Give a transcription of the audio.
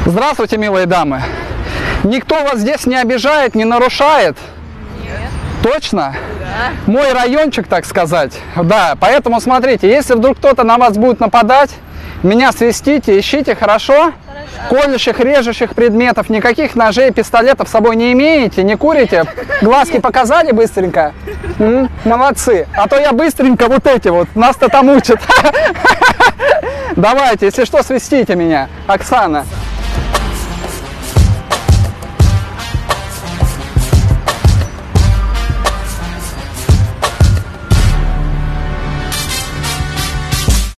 Здравствуйте, милые дамы. Никто вас здесь не обижает, не нарушает? Нет. Точно? Да. Мой райончик, так сказать. Да, поэтому смотрите, если вдруг кто-то на вас будет нападать, меня свистите, ищите, хорошо? Колющих, режущих предметов, никаких ножей, пистолетов с собой не имеете, не курите? Глазки показали быстренько? Молодцы. А то я быстренько вот эти вот, нас-то там учат. Давайте, если что, свистите меня. Оксана.